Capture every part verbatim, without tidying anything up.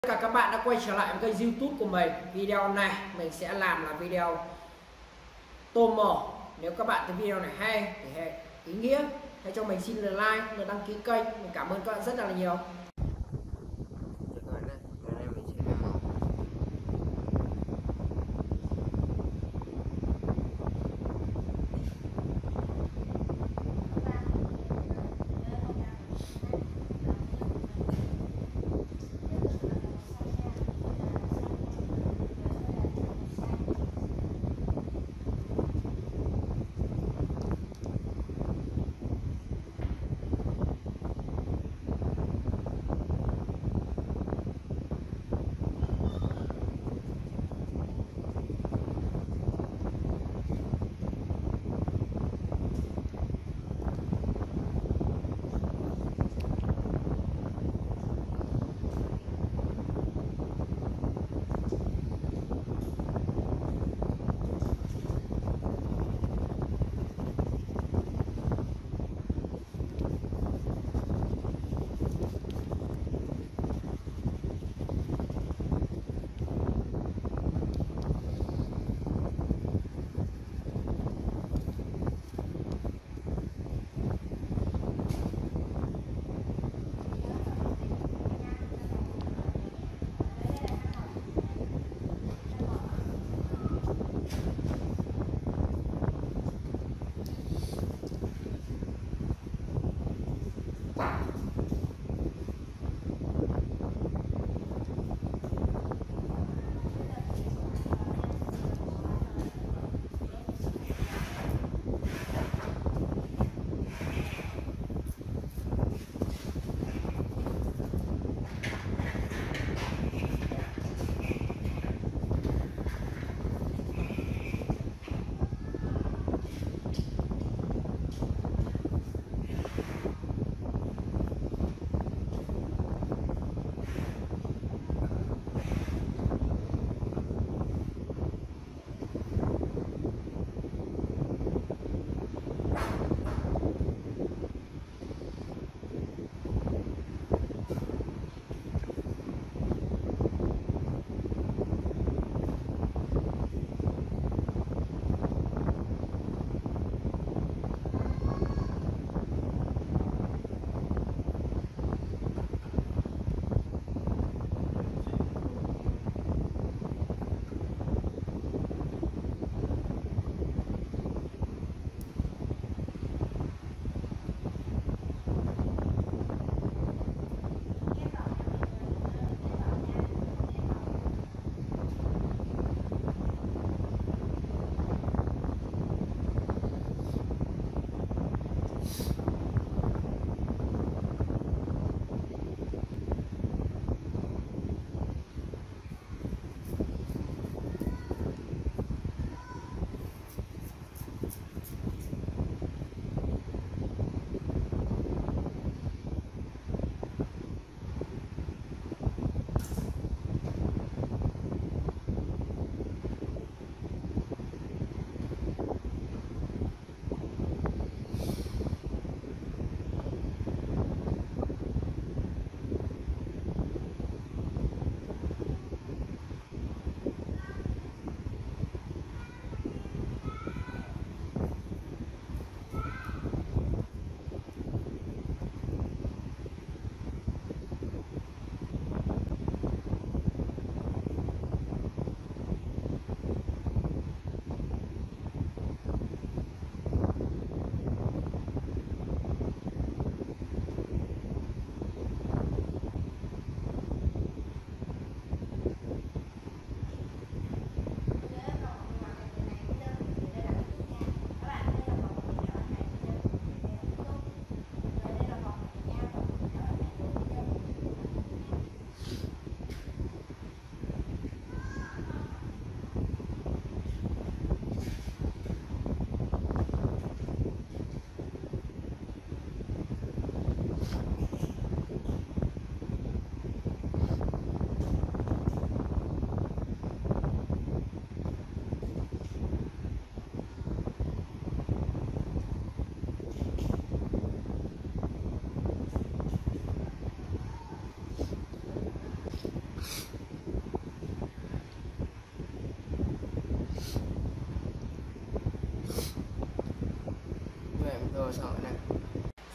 Tất cả các bạn đã quay trở lại với kênh YouTube của mình. Video này mình sẽ làm là video tôm mỏ. Nếu các bạn thấy video này hay thì hãy ý nghĩa hãy cho mình xin lượt like, lượt đăng ký kênh. Mình cảm ơn các bạn rất là nhiều.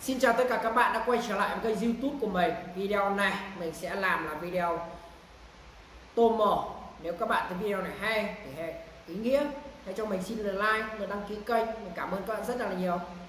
Xin chào tất cả các bạn đã quay trở lại với kênh YouTube của mình. Video này mình sẽ làm là video tôm mỏ. Nếu các bạn thấy video này hay thì ý nghĩa, hãy cho mình xin like và đăng ký kênh. Mình cảm ơn các bạn rất là nhiều.